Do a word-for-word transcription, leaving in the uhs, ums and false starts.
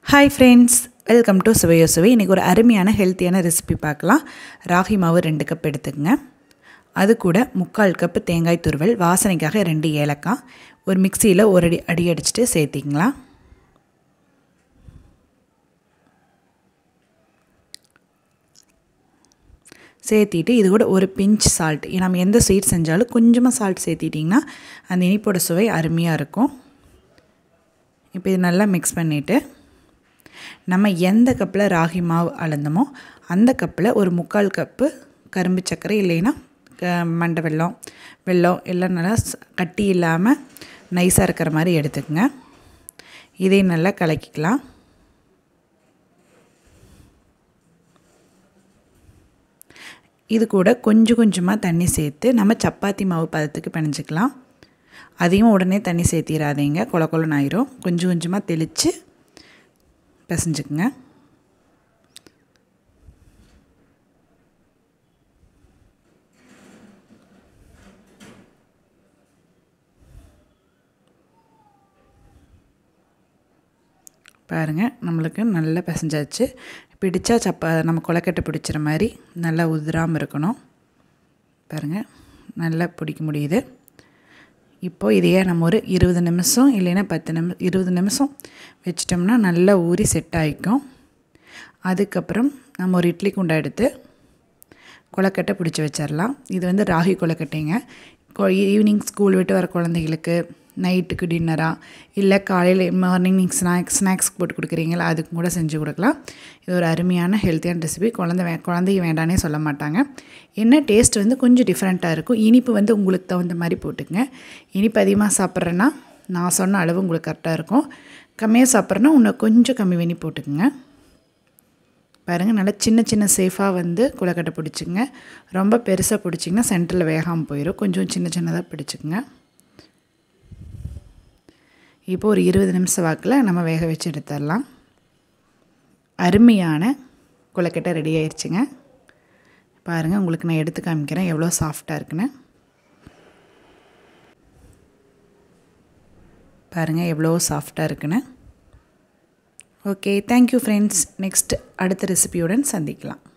Hi friends, welcome to சுவையோ சுவை. இன்னைக்கு ஒரு அருமையான ஹெல்த்தியான ரெசிபி பார்க்கலாம். ராகி மாவு ரெண்டு கப் எடுத்துக்கங்க. அது கூட முக்கால் கப் தேங்காய் துருவல், வாசனைக்காக ரெண்டு ஏலக்காய், ஒரு மிக்ஸியில் ஒரு அடி அடி அடிச்சுட்டு சேர்த்திக்கலாம். சேர்த்திட்டு இது கூட ஒரு பிஞ்ச் சால்ட், நம்ம எந்த ஸ்வீட் செஞ்சாலும் கொஞ்சமாக சால்ட் சேர்த்திட்டிங்கன்னா அந்த இனிப்போட சுவை அருமையாக இருக்கும். இப்போ இது நல்லா மிக்ஸ் பண்ணிவிட்டு நம்ம எந்த கப்பில் ராகி மாவு அளந்தமோ அந்த கப்பில் ஒரு முக்கால் கப்பு கரும்பு சர்க்கரை இல்லைன்னா மண்டை வெல்லம் வெல்லம் எல்லாம் நல்லா கட்டி இல்லாமல் நைஸாக இருக்கிற மாதிரி எடுத்துக்கங்க. இதையும் நல்லா கலக்கிக்கலாம். இது கூட கொஞ்சம் கொஞ்சமாக தண்ணி சேர்த்து நம்ம சப்பாத்தி மாவு பதத்துக்கு பிணைஞ்சிக்கலாம். அதையும் உடனே தண்ணி சேர்த்திடாதீங்க, கொல கொலன்னு ஆயிரும். கொஞ்சம் கொஞ்சமாக தெளித்து பிசைஞ்சுக்குங்க. பாருங்கள், நம்மளுக்கு நல்லா பிசைஞ்சாச்சு. பிடிச்சா சப்பா நம்ம கொலக்கட்டை பிடிச்சிற மாதிரி நல்லா உதிராமல் இருக்கணும். பாருங்கள், நல்லா பிடிக்க முடியுது. இப்போது இதையே நம்ம ஒரு இருபது நிமிஷம் இல்லைன்னா பத்து நிமி இருபது நிமிஷம் வச்சிட்டோம்னா நல்லா ஊறி செட் ஆகிக்கும். அதுக்கப்புறம் நம்ம ஒரு இட்லி குண்டா எடுத்து கொலக்கட்டை பிடிச்சி வச்சிடலாம். இது வந்து ராகி கொலக்கட்டைங்க. ஈவினிங் ஸ்கூல் விட்டு வர குழந்தைகளுக்கு, நைட்டுக்கு டின்னராக, இல்லை காலையில் மார்னிங் நீங்கள் ஸ்நாக்ஸ் ஸ்நாக்ஸ்க்கு போட்டு கொடுக்குறீங்களா அதுக்கு கூட செஞ்சு கொடுக்கலாம். இது ஒரு அருமையான ஹெல்த்தியான ரெசிபி. குழந்தை வே குழந்தைய வேண்டானே சொல்ல மாட்டாங்க. என்ன டேஸ்ட் வந்து கொஞ்சம் டிஃப்ரெண்ட்டாக இருக்கும். இனிப்பு வந்து உங்களுக்கு தகுந்த மாதிரி போட்டுக்கங்க. இனிப்பு அதிகமாக சாப்பிட்றேன்னா நான் சொன்ன அளவு உங்களுக்கு கரெக்டாக இருக்கும். கம்மியாக சாப்பிட்றேன்னா இன்னும் கொஞ்சம் கம்மி பண்ணி போட்டுக்குங்க. பாருங்கள், நல்லா சின்ன சின்ன சேஃபாக வந்து கொலக்கட்டை பிடிச்சிங்க. ரொம்ப பெருசாக பிடிச்சிங்கன்னா சென்டரில் வேகாமல் போயிடும். கொஞ்சம் சின்ன சின்னதாக பிடிச்சிக்குங்க. இப்போ ஒரு இருபது நிமிஷம் வாக்கில் நம்ம வேக வச்சு எடுத்துடலாம். அருமையான கொலக்கட்டை ரெடி ஆயிடுச்சுங்க. பாருங்கள், உங்களுக்கு நான் எடுத்து காமிக்கிறேன் எவ்வளோ சாஃப்டாக இருக்குன்னு. பாருங்கள் எவ்வளோ சாஃப்டாக இருக்குன்னு. Okay, thank you friends. நெக்ஸ்ட் அடுத்த ரெசிபியுடன் சந்திக்கலாம்.